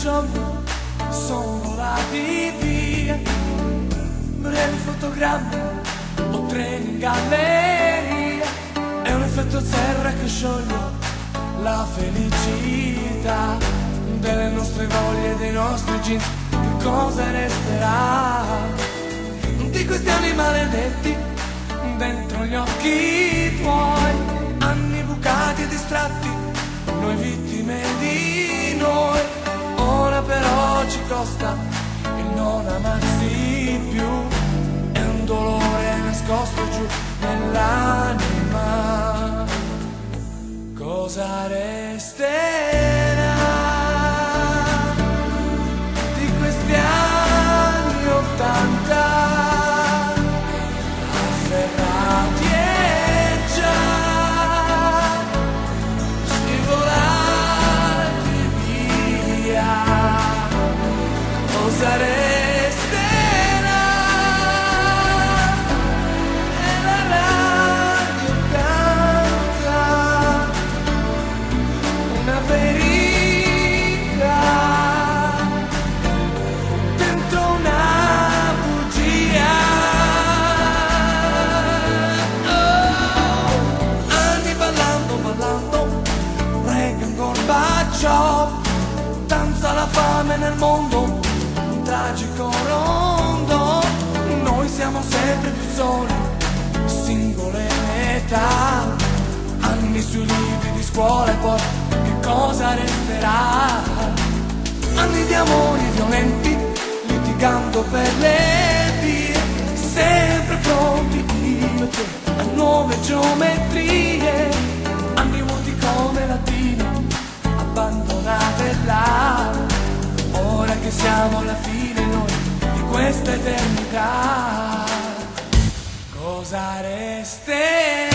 giorni sono volati via, brevi fotogrammi o treni in galleria, è un effetto serra che scioglie la felicità delle nostre voglie, dei nostri jeans. Che cosa resterà di questi anni maledetti dentro gli occhi tuoi, anni bucati e distratti, noi vittime di noi. Ora però ci costa il non amarsi più, è un dolore nascosto giù nell'anima. Cosa resterà di questi anni '80 afferrati e già scivolati via? Cosa resterà? E la radio canta una verità dentro una bugia. Oh, anni ballando, ballando, Reagan, Gorbaciov, danza la fame nel mondo, un tragico rondo. Noi siamo sempre più soli, singole metà, anni sui libri di scuola e poi che cosa resterà? Anni di amori violenti, litigando per le vie, sempre pronti io e te a nuove geometrie, anni vuoti come latine, abbandonate là. Ora che siamo alla fine noi di questa eternità, cosa resterà?